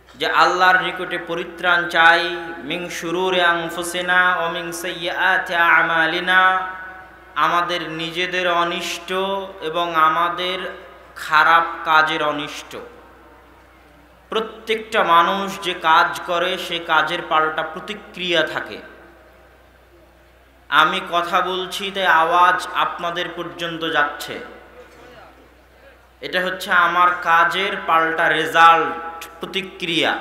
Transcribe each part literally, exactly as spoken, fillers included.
যে আল্লাহর নিকটে পরিত্রাণ চাই মিন শুরুরি আনফুসিনা ওয়া মিন সাইয়্যাতি আমালিনা, আমাদের নিজেদের অনিষ্ট এবং আমাদের খারাপ কাজের অনিষ্ট। প্রত্যেকটা মানুষ যে কাজ করে সে কাজের পাল্টা প্রতিক্রিয়া থাকে। আমি কথা বলছি তাই আওয়াজ আপনাদের পর্যন্ত যাচ্ছে, এটা হচ্ছে আমার কাজের পাল্টা রেজাল্ট, প্রতিক্রিয়া।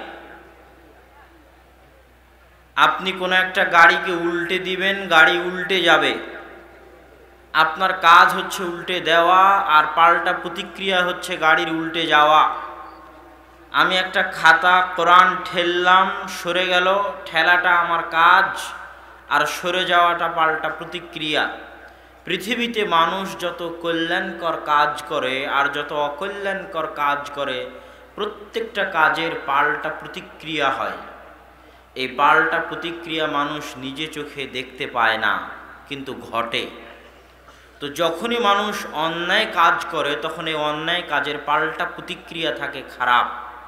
আপনি কোনো একটা গাড়িকে উল্টে দিবেন, গাড়ি উল্টে যাবে, আপনার কাজ হচ্ছে উল্টে দেওয়া, আর পাল্টা প্রতিক্রিয়া হচ্ছে গাড়ির উল্টে যাওয়া। আমি একটা খাতা কোরআন ঠেললাম, সরে গেল, ঠেলাটা আমার কাজ আর সরে যাওয়াটা পাল্টা প্রতিক্রিয়া। পৃথিবীতে মানুষ যত কল্যাণকর কাজ করে আর যত অকল্যাণকর কাজ করে, প্রত্যেকটা কাজের পাল্টা প্রতিক্রিয়া হয়। এই পাল্টা প্রতিক্রিয়া মানুষ নিজে চোখে দেখতে পায় না, কিন্তু ঘটে। তো যখনই মানুষ অন্যায় কাজ করে তখন এই অন্যায় কাজের পাল্টা প্রতিক্রিয়া থাকে খারাপ।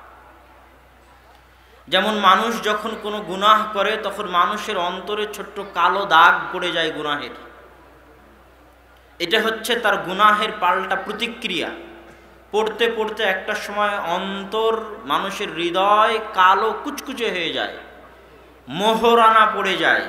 যেমন মানুষ যখন কোনো গুনাহ করে তখন মানুষের অন্তরে ছোট্ট কালো দাগ পড়ে যায় গুনাহের, এটা হচ্ছে তার গুনাহের পাল্টা প্রতিক্রিয়া। পড়তে পড়তে একটা সময় অন্তর, মানুষের হৃদয় কালো কুচকুচে হয়ে যায়, মোহরানা পড়ে যায়।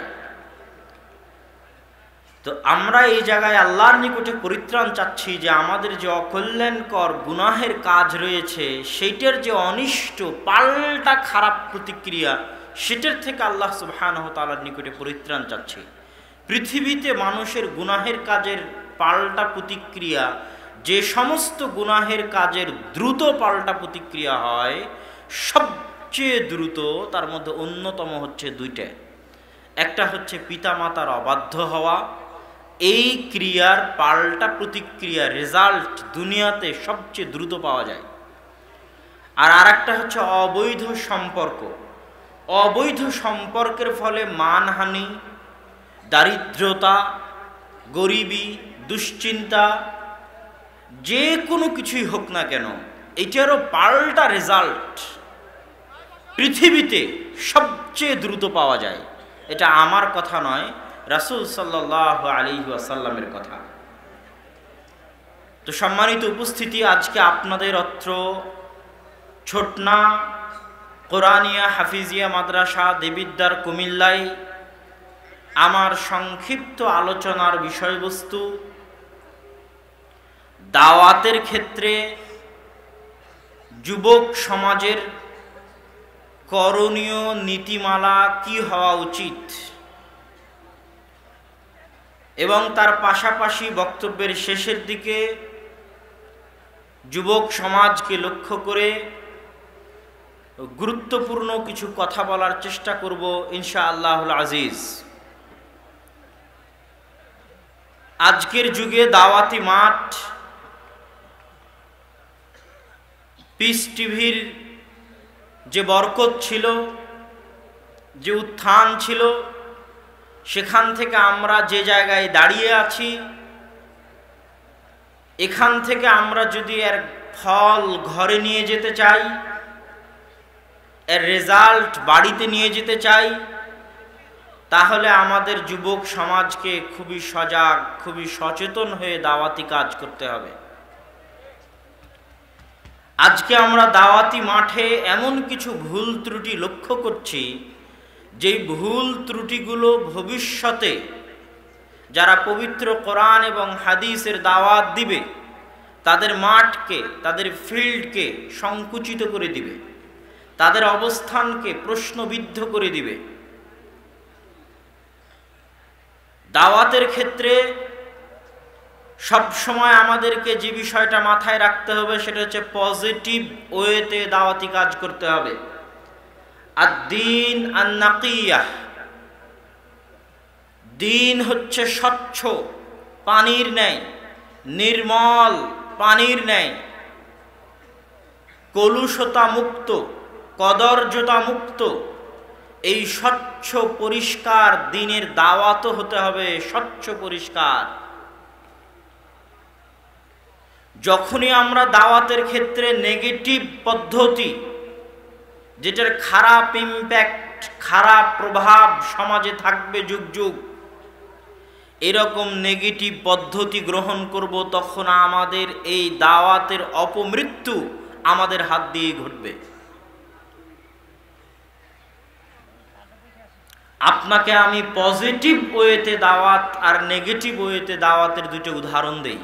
তো আমরা এই জায়গায় আল্লাহর নিকটে পরিত্রাণ চাচ্ছি যে আমাদের যে অকল্যাণকর গুনাহের কাজ রয়েছে সেইটার যে অনিষ্ট পাল্টা খারাপ প্রতিক্রিয়া, সেটার থেকে আল্লাহ সুবহানাহু ওয়া তাআলার নিকটে পরিত্রাণ চাচ্ছি। পৃথিবীতে মানুষের গুনাহের কাজের পাল্টা প্রতিক্রিয়া, যে সমস্ত গুনাহের কাজের দ্রুত পাল্টা প্রতিক্রিয়া হয়, সবচেয়ে দ্রুত তার মধ্যে অন্যতম হচ্ছে দুইটা। একটা হচ্ছে পিতামাতার অবাধ্য হওয়া, এই ক্রিয়ার পাল্টা প্রতিক্রিয়া রেজাল্ট দুনিয়াতে সবচেয়ে দ্রুত পাওয়া যায়। আর আরেকটা হচ্ছে অবৈধ সম্পর্ক। অবৈধ সম্পর্কের ফলে মানহানি, দারিদ্রতা, গরিবি, দুশ্চিন্তা, যে কোনো কিছুই হোক না কেন, এটারও পাল্টা রেজাল্ট পৃথিবীতে সবচেয়ে দ্রুত পাওয়া যায়। এটা আমার কথা নয়, রাসূল সাল্লাল্লাহু আলাইহি ওয়াসাল্লামের কথা। তো সম্মানিত উপস্থিতি, আজকে আপনাদের অত্র ছোটনা কোরআনিয়া হাফিজিয়া মাদ্রাসা দেবিদ্বার কুমিল্লায় আমার সংক্ষিপ্ত আলোচনার বিষয়বস্তু দাওয়াতের ক্ষেত্রে যুবক সমাজের করণীয় নীতিমালা কি হওয়া উচিত, এবং তার পাশাপাশি বক্তব্যের শেষের দিকে যুবক সমাজকে লক্ষ্য করে গুরুত্বপূর্ণ কিছু কথা বলার চেষ্টা করব ইনশাআল্লাহুল আজিজ। আজকের যুগে দাওয়াতি মাঠ, পিস টিভির যে বরকত ছিল, যে উত্থান ছিল, সেখান থেকে আমরা যে জায়গায় দাঁড়িয়ে আছি, এখান থেকে আমরা যদি এর ফল ঘরে নিয়ে যেতে চাই, এর রেজাল্ট বাড়িতে নিয়ে যেতে চাই, তাহলে আমাদের যুবক সমাজকে খুবই সজাগ, খুবই সচেতন হয়ে দাওয়াতি কাজ করতে হবে। আজকে আমরা দাওয়াতি মাঠে এমন কিছু ভুল ত্রুটি লক্ষ্য করছি, যেই ভুল ত্রুটিগুলো ভবিষ্যতে যারা পবিত্র কোরআন এবং হাদিসের দাওয়াত দিবে তাদের মাঠকে, তাদের ফিল্ডকে সংকুচিত করে দিবে, তাদের অবস্থানকে প্রশ্নবিদ্ধ করে দিবে। দাওয়াতের ক্ষেত্রে সব সময় আমাদেরকে যে বিষয়টা মাথায় রাখতে হবে সেটা হচ্ছে পজিটিভ ওয়েতে দাওয়াতি কাজ করতে হবে। আদ-দীন আন-নাকিয়াহ, দিন হচ্ছে স্বচ্ছ পানির ন্যায়, নির্মল পানির ন্যায়, কলুষতা মুক্ত, কদর্যতা মুক্ত। এই স্বচ্ছ পরিষ্কার দিনের দাওয়াতও হতে হবে স্বচ্ছ পরিষ্কার। যখনই আমরা দাওয়াতের ক্ষেত্রে নেগেটিভ পদ্ধতি, যেটার খারাপ ইম্প্যাক্ট, খারাপ প্রভাব সমাজে থাকবে যুগ যুগ, এরকম নেগেটিভ পদ্ধতি গ্রহণ করব, তখন আমাদের এই দাওয়াতের অপমৃত্যু আমাদের হাত দিয়ে ঘটবে। আপনাকে আমি পজিটিভ ওয়েতে দাওয়াত আর নেগেটিভ ওয়েতে দাওয়াতের দুটো উদাহরণ দেই।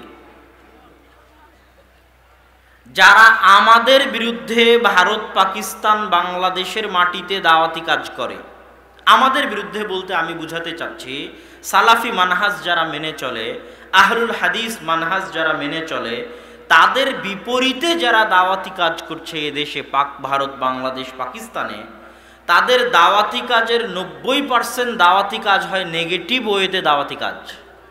যারা আমাদের বিরুদ্ধে ভারত, পাকিস্তান, বাংলাদেশের মাটিতে দাওয়াতি কাজ করে, আমাদের বিরুদ্ধে বলতে আমি বুঝাতে চাচ্ছি সালাফি মানহাজ যারা মেনে চলে, আহলুল হাদিস মানহাজ যারা মেনে চলে, তাদের বিপরীতে যারা দাওয়াতি কাজ করছে এদেশে, পাক, ভারত, বাংলাদেশ, পাকিস্তানে, তাদের দাওয়াতি কাজের নব্বই পার্সেন্ট দাওয়াতি কাজ হয় নেগেটিভ ওয়েতে দাওয়াতি কাজ।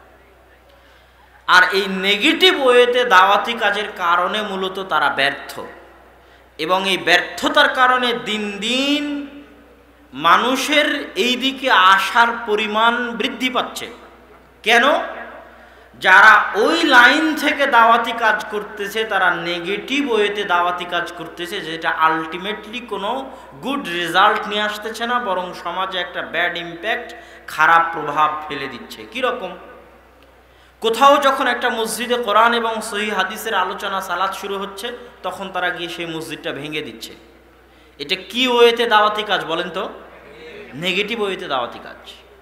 আর এই নেগেটিভ ওয়েতে দাওয়াতি কাজের কারণে মূলত তারা ব্যর্থ, এবং এই ব্যর্থতার কারণে দিন দিন মানুষের এই দিকে আসার পরিমাণ বৃদ্ধি পাচ্ছে। কেন? যারা ওই লাইন থেকে দাওয়াতি কাজ করতেছে তারা নেগেটিভ ওয়েতে দাওয়াতি কাজ করতেছে, যেটা আলটিমেটলি কোনো গুড রেজাল্ট নিয়ে আসতেছে না, বরং সমাজে একটা ব্যাড ইম্প্যাক্ট, খারাপ প্রভাব ফেলে দিচ্ছে। কীরকম? কোথাও যখন একটা মসজিদে কোরআন এবং সহিহ হাদিসের আলোচনা, সালাত শুরু হচ্ছে, তখন তারা গিয়ে সেই মসজিদটা ভেঙে দিচ্ছে। এটা কি ওয়েতে দাওয়াতি কাজ বলেন তো? নেগেটিভ ওয়েতে দাওয়াতি কাজ।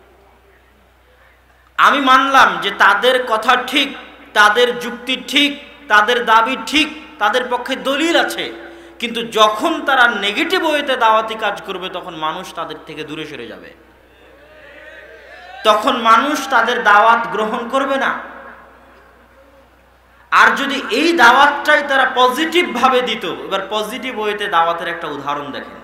আমি মানলাম যে তাদের কথা ঠিক, তাদের যুক্তি ঠিক, তাদের দাবি ঠিক, তাদের পক্ষে দলিল আছে, কিন্তু যখন তারা নেগেটিভ ওয়েতে দাওয়াতি কাজ করবে তখন মানুষ তাদের থেকে দূরে সরে যাবে, তখন মানুষ তাদের দাওয়াত গ্রহণ করবে না। আর যদি এই দাওয়াতটাই তারা পজিটিভ ভাবে দিত, এবার পজিটিভ ওয়েতে দাওয়াতের একটা উদাহরণ দেখেন।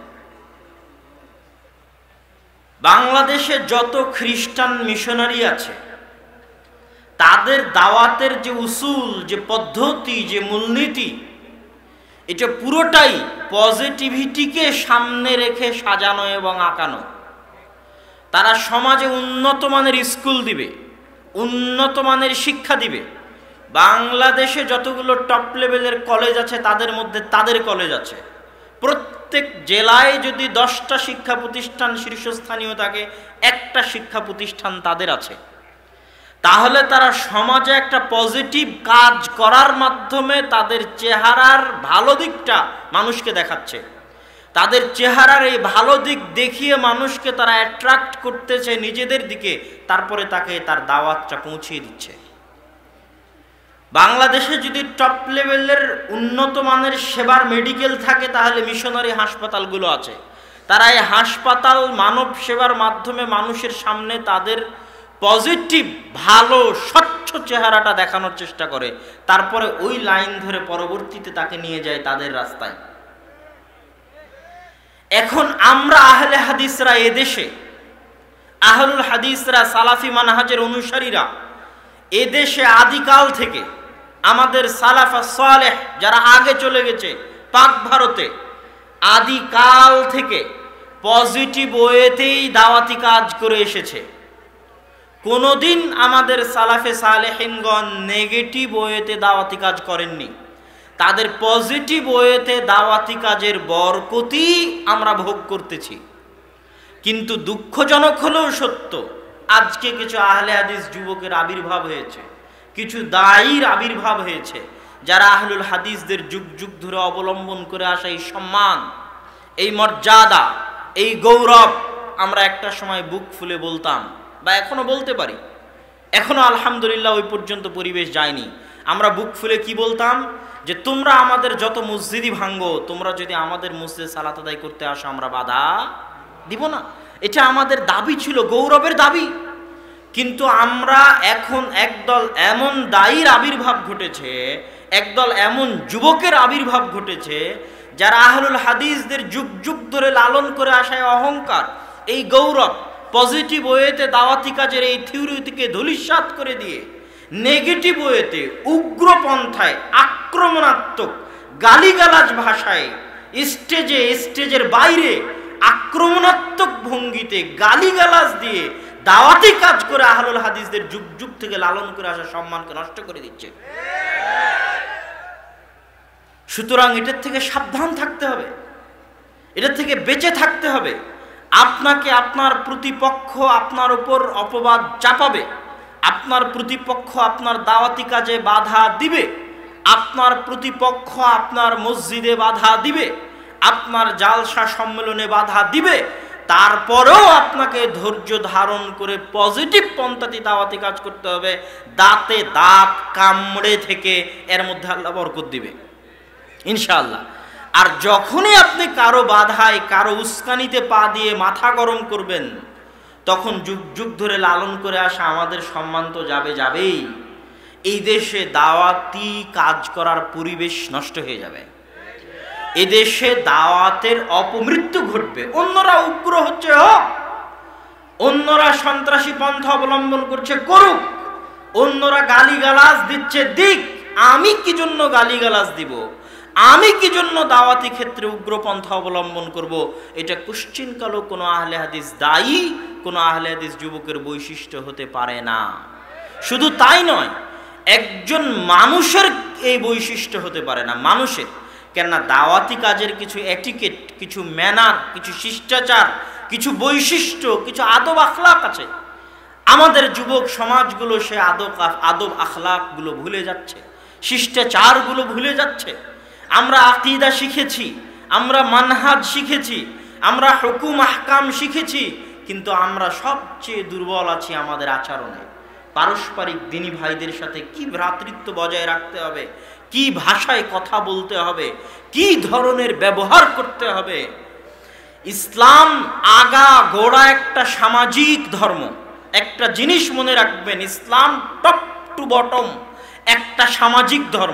বাংলাদেশে যত খ্রিস্টান মিশনারি আছে, তাদের দাওয়াতের যে উসুল, যে পদ্ধতি, যে মূলনীতি, এটা পুরোটাই পজিটিভিটিকে সামনে রেখে সাজানো এবং আঁকানো। তারা সমাজে উন্নত মানের স্কুল দিবে, উন্নত মানের শিক্ষা দিবে। বাংলাদেশে যতগুলো টপ লেভেলের কলেজ আছে তাদের মধ্যে তাদের কলেজ আছে। প্রত্যেক জেলায় যদি দশটা শিক্ষা প্রতিষ্ঠান শীর্ষস্থানীয় থাকে, একটা শিক্ষা প্রতিষ্ঠান তাদের আছে। তাহলে তারা সমাজে একটা পজিটিভ কাজ করার মাধ্যমে তাদের চেহারার ভালো দিকটা মানুষকে দেখাচ্ছে। তাদের চেহারার এই ভালো দিক দেখিয়ে মানুষকে তারা অ্যাট্রাক্ট করতেছে নিজেদের দিকে, তারপরে তাকে তার দাওয়াতটা পৌঁছিয়ে দিচ্ছে। বাংলাদেশে যদি টপ লেভেলের উন্নত মানের সেবার মেডিকেল থাকে, তাহলে মিশনারি হাসপাতালগুলো আছে। তারা এই হাসপাতাল মানব সেবার মাধ্যমে মানুষের সামনে তাদের পজিটিভ, ভালো, স্বচ্ছ চেহারাটা দেখানোর চেষ্টা করে, তারপরে ওই লাইন ধরে পরবর্তীতে তাকে নিয়ে যায় তাদের রাস্তায়। এখন আমরা আহলে হাদিসরা, এদেশে আহলুল হাদিসরা, সালাফি মানহাজের অনুসারীরা, এদেশে আদিকাল থেকে আমাদের সালাফা সালেহ যারা আগে চলে গেছে পাক ভারতে, আদিকাল থেকে পজিটিভ ওয়েতেই দাওয়াতি কাজ করে এসেছে। কোনোদিন আমাদের সালাফে সালেহিনগণ নেগেটিভ ওয়েতে দাওয়াতি কাজ করেননি। তাদের পজিটিভ ওয়েতে দাওয়াতি কাজের বরকতি আমরা ভোগ করতেছি। কিন্তু দুঃখজনক হলেও সত্য, আজকে কিছু আহলে হাদিস যুবকের আবির্ভাব হয়েছে, কিছু দায়ীর আবির্ভাব হয়েছে, যারা আহলুল হাদিসদের যুগ যুগ ধরে অবলম্বন করে আসা এই সম্মান, এই মর্যাদা, এই গৌরব আমরা একটা সময় বুক ফুলে বলতাম, বা এখনো বলতে পারি। এখনো আলহামদুলিল্লাহ ওই পর্যন্ত পরিবেশ যায়নি। আমরা বুক ফুলে কি বলতাম? যে তোমরা আমাদের যত মসজিদই ভাঙ্গো, তোমরা যদি আমাদের মসজিদে সালাত আদায় করতে আসো আমরা বাধা দিব না। এটা আমাদের দাবি ছিল, গৌরবের দাবি। কিন্তু আমরা এখন একদল এমন দায়ীর আবির্ভাব ঘটেছে, একদল এমন যুবকের আবির্ভাব ঘটেছে, যারা আহলুল হাদিসদের যুগ যুগ ধরে লালন করে আসায় অহংকার, এই গৌরব, পজিটিভ ওয়েতে দাওয়াতি কাজের এই থিওরিটিকে ধূলিসাৎ করে দিয়ে নেগেটিভ ওয়েতে উগ্রপন্থায়, আক্রমণাত্মক গালিগালাজ ভাষায়, স্টেজে স্টেজের বাইরে আক্রমণাত্মক ভঙ্গিতে গালিগালাজ দিয়ে দাওয়াতি কাজ করে আহলুল হাদিসদের যুগ যুগ থেকে লালন করে আসা সম্মানকে নষ্ট করে দিচ্ছে। সুতরাং এটার থেকে সাবধান থাকতে হবে। এটা থেকে বেঁচে থাকতে হবে। আপনাকে আপনার প্রতিপক্ষ আপনার উপর অপবাদ চাপাবে, আপনার প্রতিপক্ষ আপনার দাওয়াতি কাজে বাধা দিবে, আপনার প্রতিপক্ষ আপনার মসজিদে বাধা দিবে, আপনার জালসা সম্মেলনে বাধা দিবে, তারপরেও আপনাকে ধৈর্য ধারণ করে পজিটিভ পন্থাতে দাওয়াতি কাজ করতে হবে। দাঁতে দাঁত কামড়ে থেকে এর মধ্যে আল্লাহ বরকত দিবে ইনশাআল্লাহ। আর যখনই আপনি কারো বাধায় কারো উস্কানিতে পা দিয়ে মাথা গরম করবেন, তখন যুগ যুগ ধরে লালন করে আসা আমাদের সম্মান তো যাবে যাবেই। এই দেশে দাওয়াতি কাজ করার পরিবেশ নষ্ট হয়ে যাবে, এদেশে দাওয়াতের অপমৃত্যু ঘটবে। অন্যরা উগ্র হচ্ছে হোক, অন্যরা সন্ত্রাসী পন্থা অবলম্বন করছে করুক, অন্যরা গালিগালাজ দিচ্ছে দিক, আমি কি জন্য গালিগালাজ দিব, আমি কি জন্য দাওয়াতি ক্ষেত্রে উগ্রপন্থা অবলম্বন করব? এটা কুশ্চিনকালও কোনো আহলে হাদিস দায়ী, কোনো আহলে হাদিস যুবকের বৈশিষ্ট্য হতে পারে না। শুধু তাই নয়, একজন মানুষের এই বৈশিষ্ট্য হতে পারে না, মানুষের। কেননা দাওয়াতি কাজের কিছু এটিকেট, কিছু ম্যানার, কিছু শিষ্টাচার, কিছু বৈশিষ্ট্য, কিছু আদব আখলাক আছে। আমাদের যুবক সমাজগুলো সে আদব আদব আখলাকগুলো ভুলে যাচ্ছে, শিষ্টাচারগুলো ভুলে যাচ্ছে। আমরা আকীদা শিখেছি, আমরা মানহাজ শিখেছি, আমরা হুকুম আহকাম শিখেছি, কিন্তু আমরা সবচেয়ে দুর্বল আছি আমাদের আচরণে। পারস্পরিক দিনী ভাইদের সাথে কি ভ্রাতৃত্ব বজায় রাখতে হবে, কি ভাষায় কথা বলতে হবে, কি ধরনের ব্যবহার করতে হবে। ইসলাম আগা গোড়া একটা সামাজিক ধর্ম। একটা জিনিস মনে রাখবেন, ইসলাম টপ টু বটম একটা সামাজিক ধর্ম।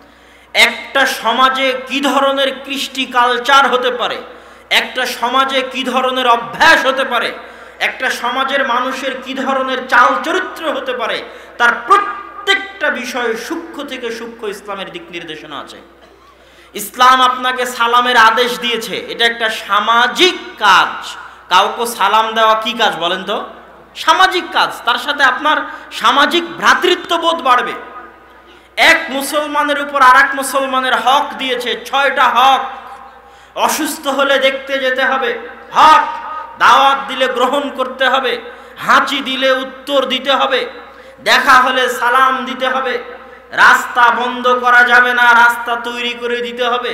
একটা সমাজে কি ধরনের কৃষ্টি কালচার হতে পারে, একটা সমাজে কি ধরনের অভ্যাস হতে পারে, একটা সমাজের মানুষের কি ধরনের চাল চরিত্র হতে পারে, তার প্রত্যেকটা বিষয়ে সূক্ষ্ম থেকে সূক্ষ্ম ইসলামের দিক নির্দেশনা আছে। ইসলাম আপনাকে সালামের আদেশ দিয়েছে, এটা একটা সামাজিক কাজ। কাউকে সালাম দেওয়া কি কাজ বলেন তো? সামাজিক কাজ। তার সাথে আপনার সামাজিক ভ্রাতৃত্ববোধ বাড়বে। এক মুসলমানের উপর আর এক মুসলমানের হক দিয়েছে, ছয়টা হক। অসুস্থ হলে দেখতে যেতে হবে, হক। দাওয়াত দিলে গ্রহণ করতে হবে, হাঁচি দিলে উত্তর দিতে হবে, দেখা হলে সালাম দিতে হবে, রাস্তা বন্ধ করা যাবে না, রাস্তা তৈরি করে দিতে হবে।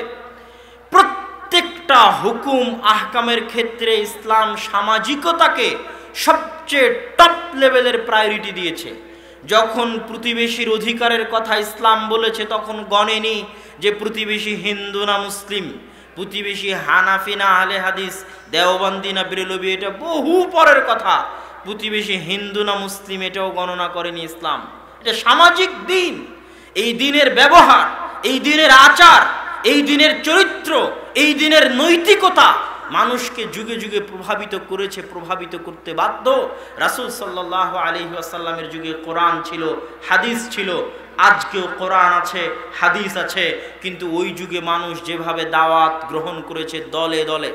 প্রত্যেকটা হুকুম আহকামের ক্ষেত্রে ইসলাম সামাজিকতাকে সবচেয়ে টপ লেভেলের প্রায়োরিটি দিয়েছে। যখন প্রতিবেশীর অধিকারের কথা ইসলাম বলেছে, তখন গণেনি যে প্রতিবেশী হিন্দু না মুসলিম, প্রতিবেশী হানাফি না আহলে হাদিস, দেওবন্দি না বেরেলভি, এটা বহু পরের কথা। প্রতিবেশী হিন্দু না মুসলিম এটাও গণনা করেনি ইসলাম। এটা সামাজিক দিন। এই দিনের ব্যবহার, এই দিনের আচার, এই দিনের চরিত্র, এই দিনের নৈতিকতা মানুষকে যুগে যুগে প্রভাবিত করেছে, প্রভাবিত করতে বাধ্য। রাসূল সাল্লাল্লাহু আলাইহি ওয়াসাল্লামের যুগে কোরআন ছিল, হাদিস ছিল। আজকেও কোরআন আছে, হাদিস আছে, কিন্তু ওই যুগে মানুষ যেভাবে দাওয়াত গ্রহণ করেছে দলে দলে,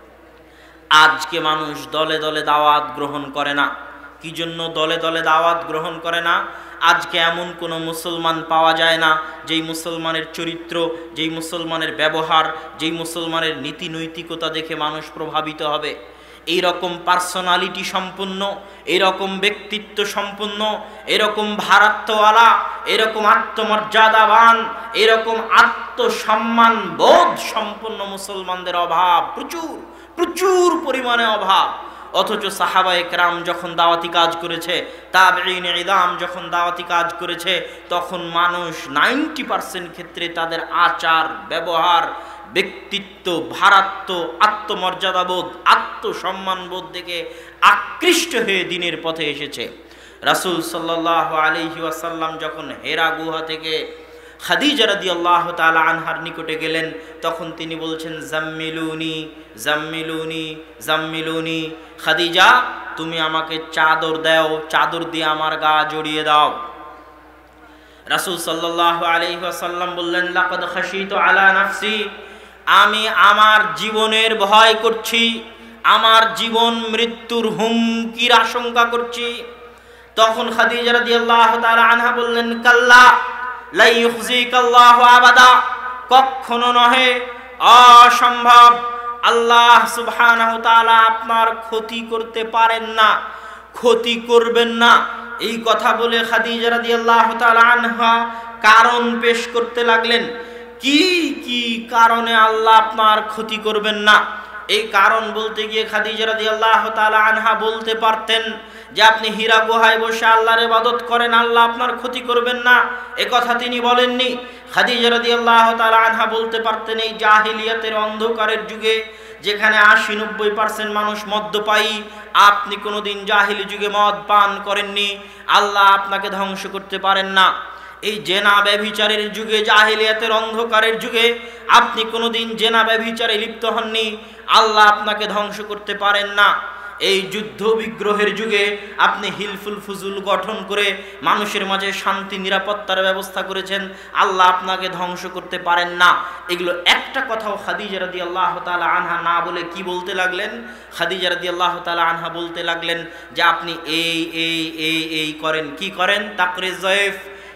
আজকে মানুষ দলে দলে দাওয়াত গ্রহণ করে না। কি জন্য দলে দলে দাওয়াত গ্রহণ করে না? আজকে এমন কোনো মুসলমান পাওয়া যায় না যেই মুসলমানের চরিত্র, যেই মুসলমানের ব্যবহার, যেই মুসলমানের নীতি নৈতিকতা দেখে মানুষ প্রভাবিত হবে। এই রকম পার্সোনালিটি সম্পন্ন, এরকম ব্যক্তিত্ব সম্পন্ন, এরকম ভারাত্মওয়ালা, এরকম আত্মমর্যাদাবান, এরকম আত্মসম্মান বোধ সম্পন্ন মুসলমানদের অভাব প্রচুর, প্রচুর পরিমাণে অভাব। অথচ সাহাবায়ে কেরাম যখন দাওয়াতি কাজ করেছে, তাবেঈন ইদাম যখন দাওয়াতি কাজ করেছে, তখন মানুষ নাইনটি পার্সেন্ট ক্ষেত্রে তাদের আচার, ব্যবহার, ব্যক্তিত্ব, ভারাত্ম, আত্মমর্যাদাবোধ, আত্মসম্মানবোধ দেখে আকৃষ্ট হয়ে দিনের পথে এসেছে। রাসূল সাল্লাল্লাহু আলাইহি ওয়াসাল্লাম যখন হেরা গুহা থেকে খাদিজা রাদিয়াল্লাহু তাআলা আনহার নিকটে গেলেন, তখন তিনি বলছেন, জাম্মিলুনি জাম্মিলুনি জাম্মিলুনি, খাদিজা তুমি আমাকে চাদর দাও, চাদর দিয়ে আমার গা জড়িয়ে দাও। রাসূল সাল্লাল্লাহু আলাইহি ওয়াসাল্লাম বললেন, লাকাদ খাশিতু আলা নাফসি, আমি আমার জীবনের ভয় করছি, আমার জীবন মৃত্যুর হুমকির আশঙ্কা করছি। তখন খাদিজা রাদিয়াল্লাহু তাআলা আনহা বললেন, কাল্লা লা ইউখজিকাল্লাহু আবাদা, কখনো নহে, অসম্ভব, আল্লাহ সুবহানাহু তাআলা আপনার ক্ষতি করতে পারেন না, ক্ষতি করবেন না। এই কথা বলে খাদিজা রাদিয়াল্লাহু তাআলা আনহা কারণ পেশ করতে লাগলেন, কি কি কারণে আল্লাহ আপনার ক্ষতি করবেন না। এই কারণ বলতে গিয়ে খাদিজা রাদিয়াল্লাহু তাআলা আনহা বলতে পারতেন যে আপনি হীরা গুহায় বসে আল্লাহর ইবাদত করেন, আল্লাহ আপনার ক্ষতি করবেন না, এ কথা তিনি বলেননি। খাদিজা রাদিয়াল্লাহু তাআলা আনহা বলতে পারতেন এই জাহিলিয়াতের অন্ধকারের যুগে যেখানে আশি নব্বই পার্সেন্ট মানুষ মদ্যপায়ী, আপনি কোনোদিন জাহিলি যুগে মদ পান করেননি, আল্লাহ আপনাকে ধ্বংস করতে পারেন না। এই জেনা ব্যভিচারের যুগে, জাহিলিয়াতের অন্ধকারের যুগে আপনি কোনোদিন জেনা ব্যভিচারে লিপ্ত হননি, আল্লাহ আপনাকে ধ্বংস করতে পারেন না। এই যুদ্ধ বিগ্রহের যুগে আপনি হিলফুল ফুজুল গঠন করে মানুষের মাঝে শান্তি নিরাপত্তার ব্যবস্থা করেছেন, আল্লাহ আপনাকে ধ্বংস করতে পারেন না। এগুলো একটা কথাও খাদিজা রাদিয়াল্লাহু তাআলা আনহা না বলে কি বলতে লাগলেন? খাদিজা রাদিয়াল্লাহু তাআলা আনহা বলতে লাগলেন যে আপনি এই এই এই এই করেন, কি করেন? তাকরিজ যায়েফ,